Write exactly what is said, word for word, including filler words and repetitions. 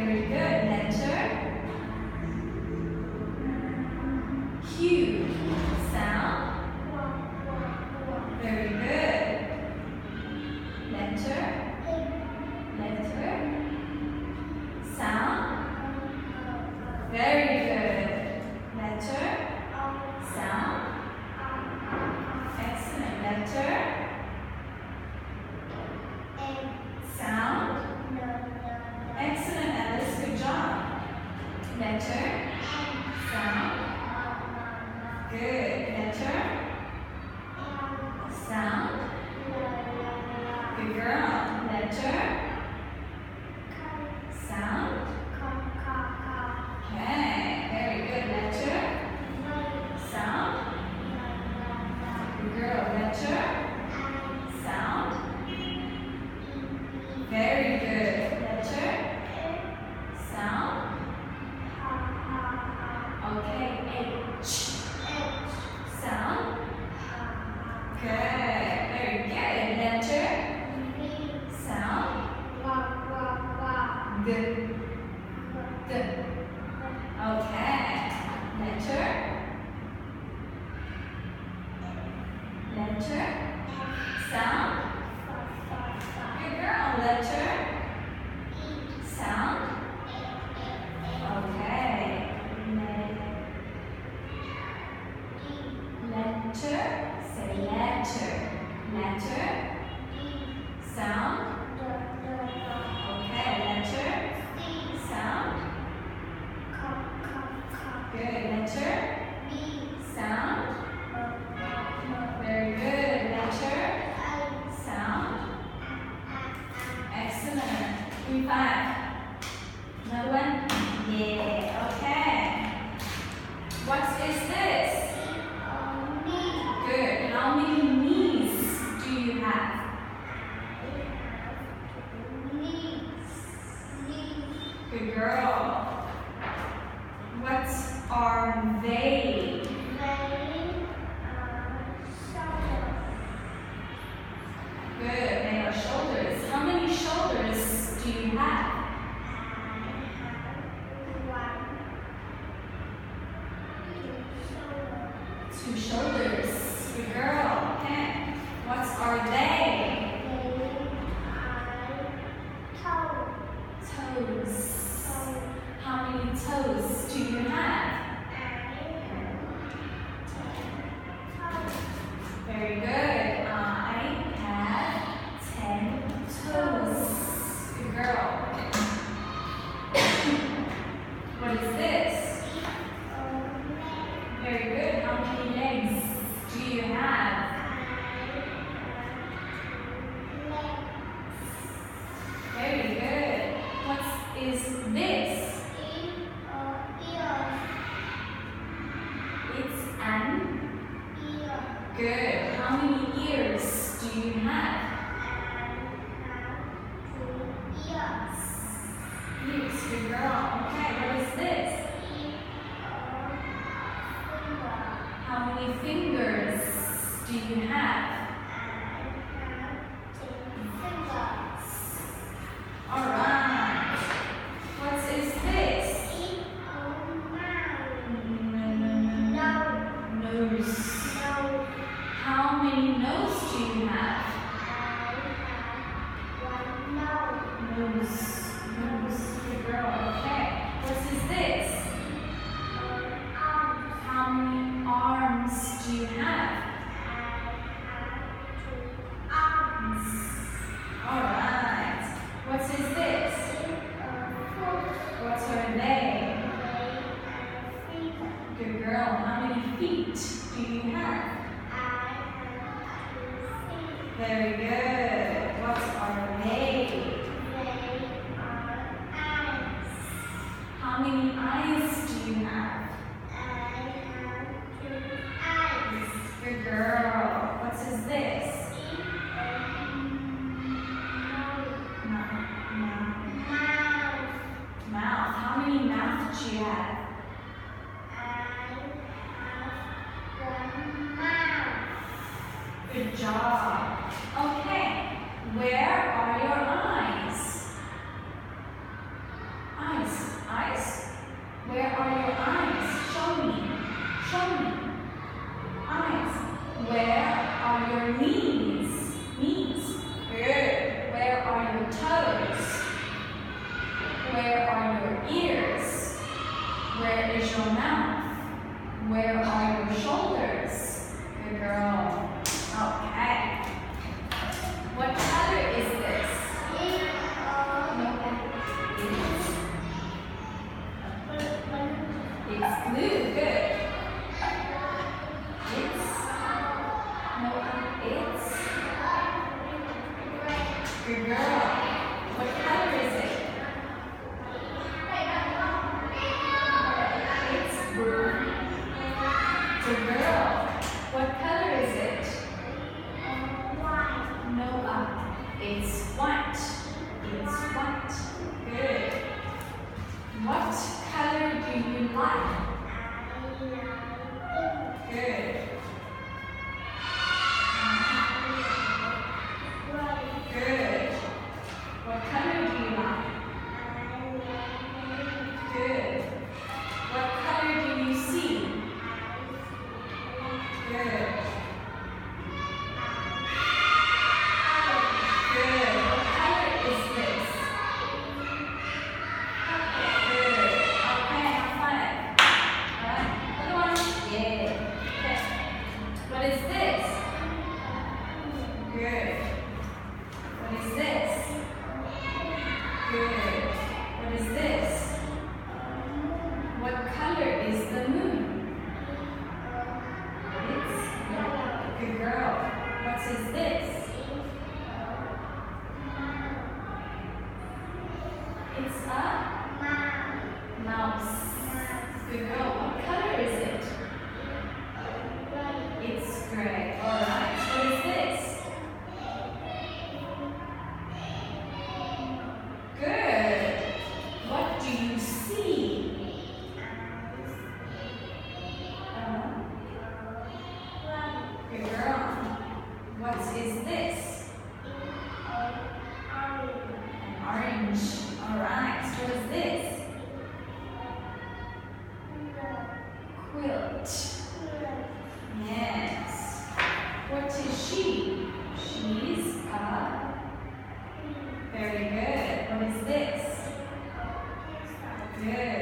very good. Letter Q. Sound. Very good. Letter. Letter. Sound. Very good. Letter. Sound. Excellent. Letter. Sound. Excellent, Alice. Good job. Letter. Sound. Good. Letter. Sound. Good girl. Letter. Sound. Okay. Very good. Letter. Sound. Good girl. Letter. Sound. Very good. Letter. Sound. Okay. H. Sound. Good. Very good. Letter. Sound. G. G. Okay. Letter. Letter. Sound. Good girl. Letter. Sound. Okay. Letter. Say letter. Letter. Sound. Okay. Letter. Sound. Good. Letter. Sound. Very good. Letter. Sound. Excellent. Three, five. Another one. Yeah. Okay. What is this? Good. How many knees do you have? Good girl. What are they? Good. They are shoulders. How many shoulders do you have? Two shoulders. Good girl. Okay. What are they? Toes. How many toes do you have? Very good. I have ten toes. Good girl. What is this? Very good. How many legs do you have? Very good. What is this? It's an good. How many ears do you have? Ears. Good girl. Okay. What is this? How many fingers do you have? All right. What is this? Nose. How many nose do you have? Nose. Nose. Good girl. Okay. What is this? How many arms do you have? Arms. All right. What is this? What are they? Good girl. How many feet do you have? Very good. What are they? How many eyes do you have? Good girl. What is this? Mouth. Mouth. How many mouths do you have? Good job. Okay, where are your eyes? Eyes. Eyes? Where are your eyes? Show me. Show me. Eyes. Where are your knees? Knees. Good. Where are your toes? Where are your ears? Where is your mouth? Where are your shoulders? Good girl. Okay. What color is this? It's blue. Good. It's no. It's good girl. What color is it? It's blue. Good girl. What color is it? No. Uh, it's white. It's white. Good. What color do you like? Good. Good. What color do you like? Good. What color do you see? Good. Good. What color is this? Good. Okay, have fun. Alright, other one. Yeah. Okay. What is this? Good. What is this? Good. What is this? What color is the moon? It's yellow. Good girl. What is this? It's a mouse. Good girl. What color is it? It's gray. Alright. What is this? Good. What do you see? Uh, good girl. What is this? An orange. Alright. What is this? Quilt. Yes. What is she? She's a... Very good. What is this? Good.